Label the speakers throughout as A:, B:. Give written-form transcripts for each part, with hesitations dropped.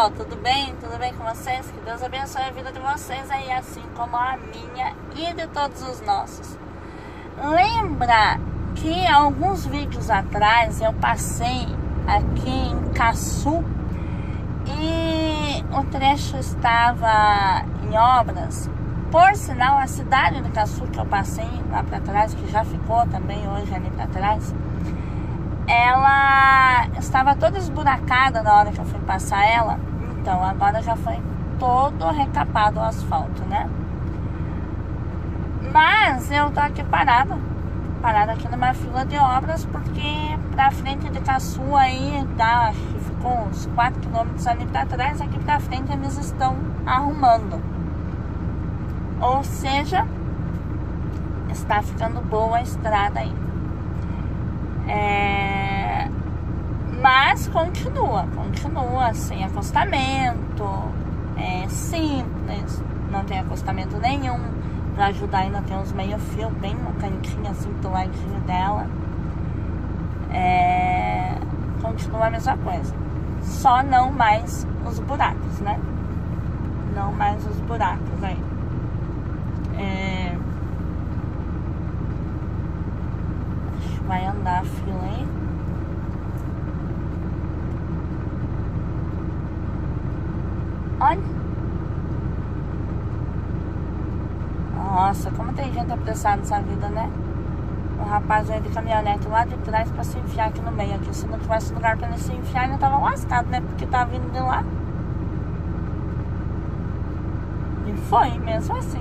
A: pessoal, tudo bem? Tudo bem com vocês? Que Deus abençoe a vida de vocês aí, assim como a minha e de todos os nossos. Lembra que alguns vídeos atrás eu passei aqui em Caçu e o trecho estava em obras. Por sinal, a cidade de Caçu que eu passei lá para trás, que já ficou também hoje ali para trás, ela estava toda esburacada na hora que eu fui passar ela. Então agora já foi todo recapado o asfalto, né? Mas eu tô aqui parada aqui numa fila de obras, porque pra frente de Caçu aí dá, acho que ficou uns 4 km ali pra trás. Aqui pra frente eles estão arrumando, ou seja, está ficando boa a estrada aí. Mas continua sem acostamento, é simples, não tem acostamento nenhum. Pra ajudar, ainda tem uns meio fio bem no cantinho assim do ladinho dela. Continua a mesma coisa, só não mais os buracos, né? Não mais os buracos aí. Acho que vai andar a fila aí. Olha. Nossa, como tem gente apressada nessa vida, né? O rapaz veio de caminhonete lá de trás pra se enfiar aqui no meio. Aqui, se não tivesse lugar pra ele se enfiar, ele tava lascado, né? Porque tava vindo de lá. E foi mesmo assim.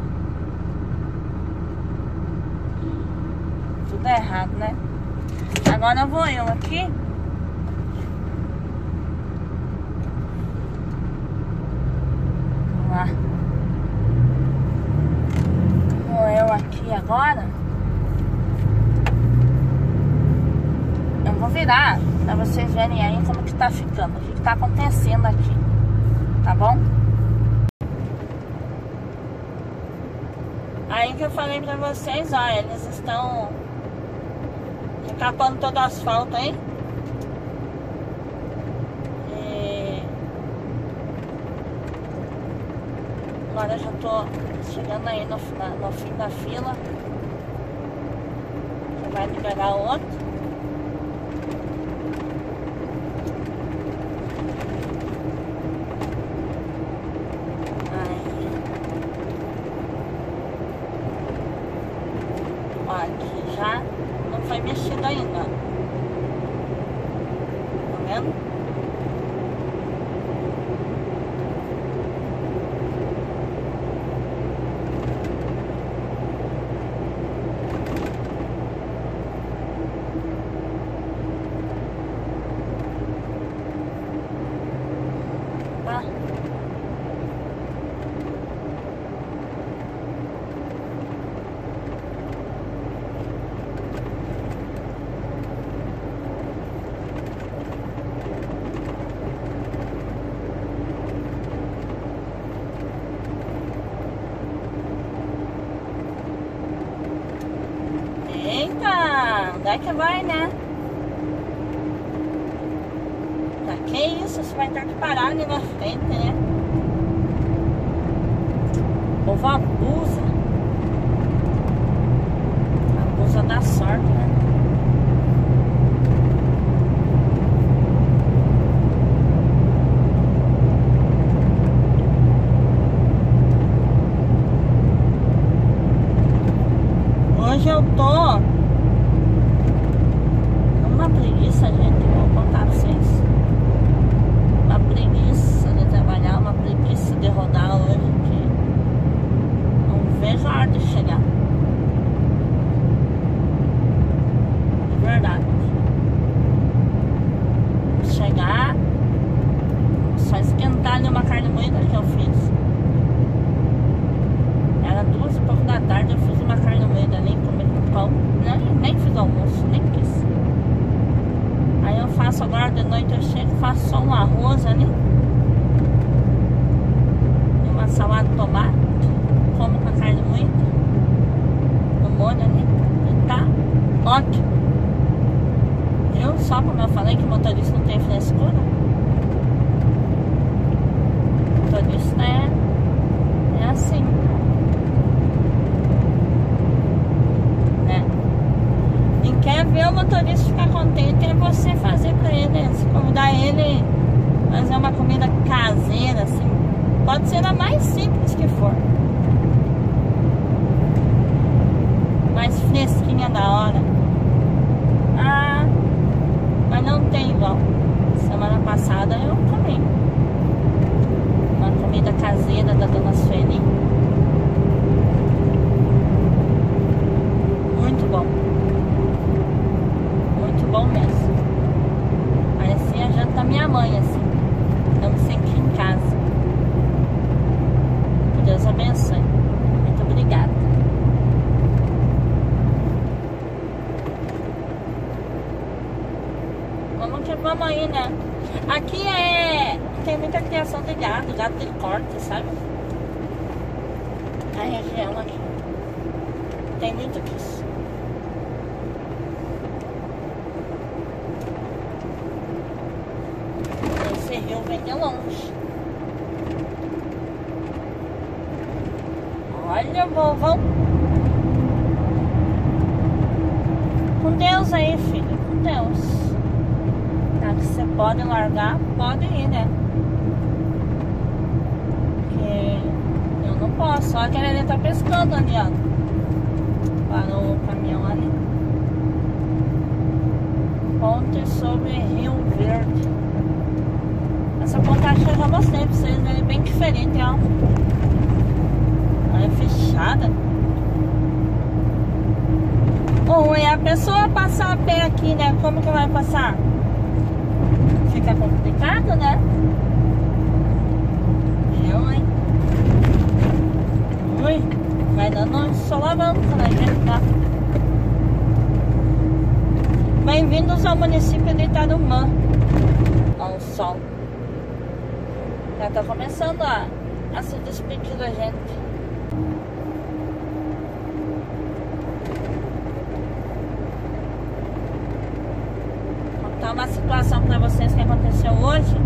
A: Tudo errado, né? Agora vou eu aqui. Vamos lá. Vou eu aqui agora. Eu vou virar pra vocês verem aí como que tá ficando, o que tá acontecendo aqui, tá bom? Aí que eu falei pra vocês, ó, eles estão recapando todo o asfalto aí. Agora eu já tô chegando aí no fim da fila. Já vai liberar outro. Aí. Ó, aqui já não foi mexido ainda. Tá vendo? Onde é que vai, né? Pra que isso? Você vai ter que parar ali na frente, né? O povo abusa. Abusa da sorte, né? Hoje eu tô uma preguiça, gente, vou contar pra vocês. Uma preguiça de trabalhar, uma preguiça de rodar hoje, que não vejo a hora de chegar. De verdade. Chegar, só esquentar ali uma carne moída que eu fiz. Era 2h pouco da tarde, eu fiz uma carne moída ali, comi com pão, né? motorista ficar contente é você fazer pra ele, se convidar ele, fazer uma comida caseira, assim. Pode ser a mais simples que for. Mais fresquinha da hora. Ah, mas não tem igual. Semana passada eu comi uma comida caseira da Dona Sueli. Muito bom. Muito bom mesmo. Parecia a janta da minha mãe, assim. Estamos sempre em casa. Que Deus abençoe. Muito obrigada. Vamos aí, né? Aqui tem muita criação de gado de corte, sabe? A região aqui tem muito disso. Esse rio vem de longe. Olha, vovão. Com Deus aí, filho. Com Deus. Que você pode largar, pode ir, né? Porque eu não posso. Olha que ele tá pescando ali, ó. Parou o caminhão ali. Ponte sobre Rio Verde. Essa ponte acho que eu já mostrei pra vocês, né? É bem diferente, ó. Ela é fechada. Ou é a pessoa passar a pé aqui, né? Como que vai passar? Fica complicado, né? Eu, hein? Ui, vai dando um solavanco, né, gente? Tá? Bem-vindos ao município de Tarumã. Ao sol. Já tá começando a se despedir da gente. Uma situação para vocês que aconteceu hoje.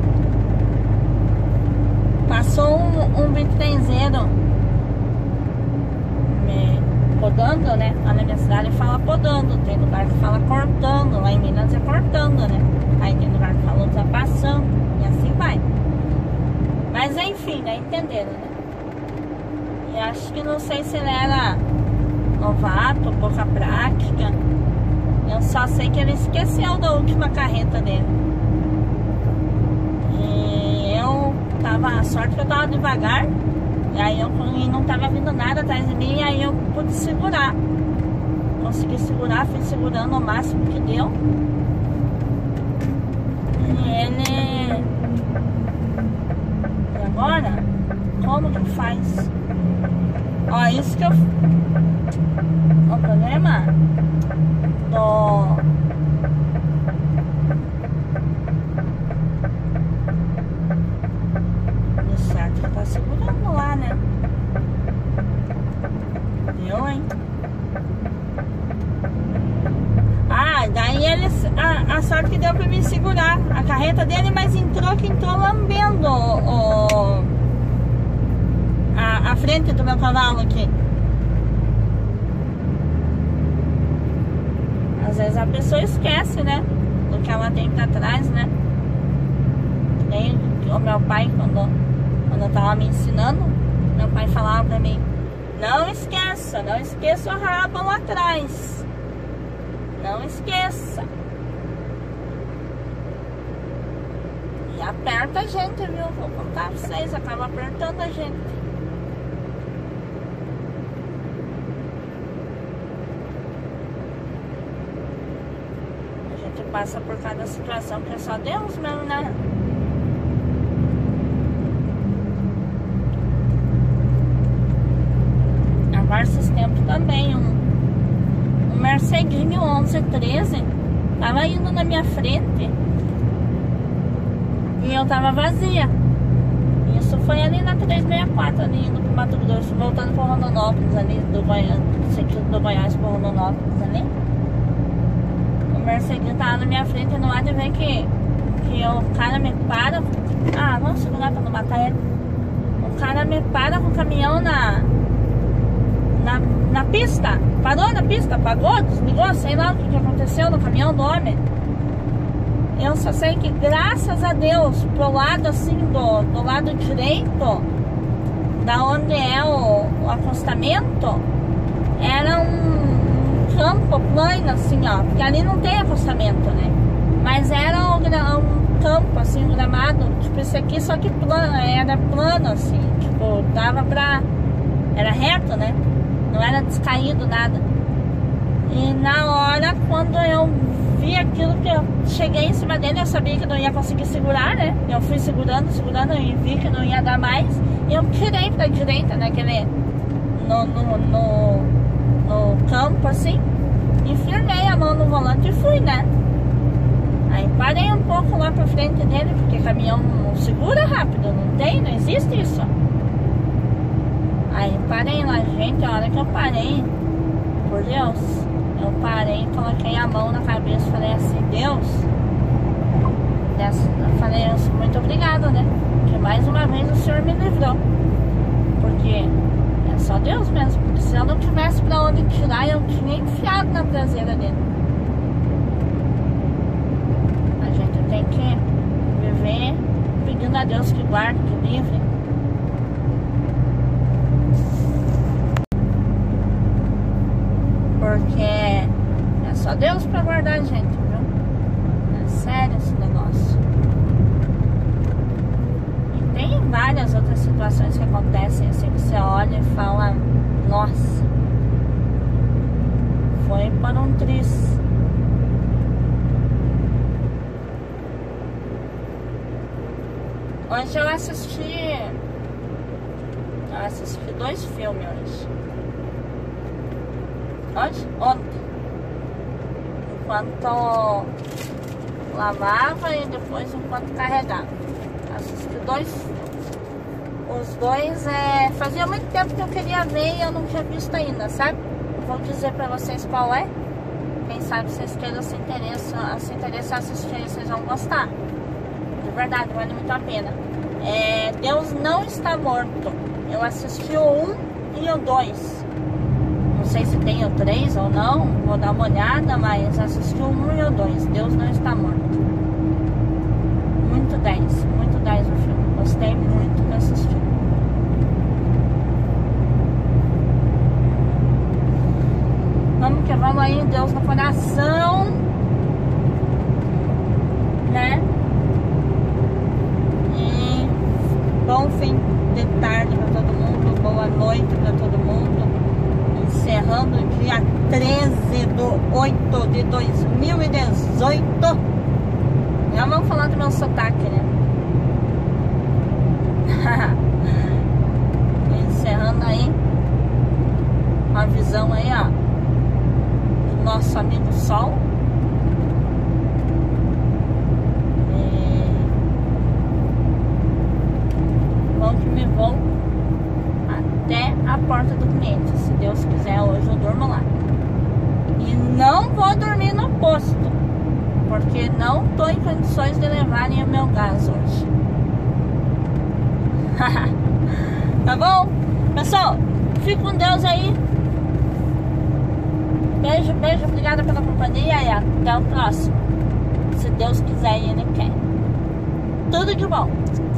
A: Passou um bitrenzero podando, né? Lá na minha cidade fala podando, tem lugar que fala cortando, lá em Minas é cortando, né? Aí tem lugar que fala ultrapassando, e assim vai. Mas enfim, né? Entenderam, né? E acho que não sei se ele era novato, pouca prática. Eu só sei que ele esqueceu da última carreta dele. E eu tava, a sorte que eu tava devagar. E aí e não tava vindo nada atrás de mim. E aí eu pude segurar. Consegui segurar, fui segurando o máximo que deu. E ele... E agora? Como que faz? Ó, isso que eu... O problema... De certo que tá segurando lá, né? Viu, hein? Ah, daí eles... A sorte que deu pra mim segurar a carreta dele, mas entrou lambendo a frente do meu cavalo aqui. Às vezes a pessoa esquece, né? Do que ela tem pra trás, né? Nem o meu pai, quando eu tava me ensinando, meu pai falava pra mim: não esqueça o rabo lá atrás. Não esqueça. E aperta a gente, viu? Vou contar pra vocês, acaba apertando a gente. Passa por cada situação que é só Deus mesmo, né? Agora esses tempos também um Mercedinho 1113 tava indo na minha frente e eu tava vazia. Isso foi ali na 364, ali indo pro Mato Grosso, voltando pro Rondonópolis, ali do Goiás, sentido do Goiás pro Rondonópolis ali. O Mercedes tava na minha frente, não há de ver que o cara me para. Ah, vamos segurar pra não matar ele. O cara me para com o caminhão na na pista. Parou na pista, apagou, desligou, sei lá o que aconteceu no caminhão do homem. Eu só sei que, graças a Deus, pro lado assim, do lado direito, da onde é o acostamento, era um campo plano, assim, ó. Porque ali não tem acostamento, né? Mas era um campo, assim, um gramado, tipo esse aqui, só que plano, era plano, assim. Tipo, dava pra... Era reto, né? Não era descaído, nada. E na hora, quando eu vi aquilo, que eu cheguei em cima dele, eu sabia que não ia conseguir segurar, né? Eu fui segurando e vi que não ia dar mais. E eu tirei pra direita, né? No campo, assim. E firmei a mão no volante e fui, né? Aí parei um pouco lá pra frente dele, porque caminhão não segura rápido, não existe isso. Aí parei lá, gente, a hora que eu parei, por Deus, eu parei, coloquei a mão na cabeça e falei assim, Deus, eu falei, muito obrigado, né? Porque mais uma vez o Senhor me livrou. Porque é só Deus mesmo, porque se eu não tivesse pra onde tirar, eu tinha enfiado na traseira dele. A gente tem que viver pedindo a Deus que guarde, que livre. Porque é só Deus pra guardar a gente, viu? É sério esse negócio. E tem várias outras situações que acontecem assim, que você olha e fala, nossa, foi para um triz. Hoje eu assisti 2 filmes hoje. Ontem, enquanto lavava e depois enquanto carregava. Assisti 2 filmes. Os 2 fazia muito tempo que eu queria ver e eu não tinha visto ainda, sabe? Vou dizer pra vocês qual é. Quem sabe vocês queiram se interessar a assistir, vocês vão gostar. De verdade, vale muito a pena. Deus Não Está Morto. Eu assisti o 1 e o 2. Não sei se tem o 3 ou não, vou dar uma olhada, mas assisti o 1 e o 2. Deus Não Está Morto. Muito 10 o filme. Gostei muito de assistir. Vamos que vamos aí, Deus no coração, né? E bom fim de tarde pra todo mundo, boa noite pra todo mundo. Encerrando o dia 13/8 de 2018. Já vamos falar do meu sotaque, né? Encerrando aí uma visão aí, ó, do nosso amigo Sol. Bom que me vou até a porta do cliente. Se Deus quiser, hoje eu durmo lá. E não vou dormir no posto, porque não tô em condições de levarem o meu gás hoje. Tá bom? Pessoal, fique com Deus aí. Beijo, beijo, obrigada pela companhia e até o próximo. Se Deus quiser e Ele quer. Tudo de bom.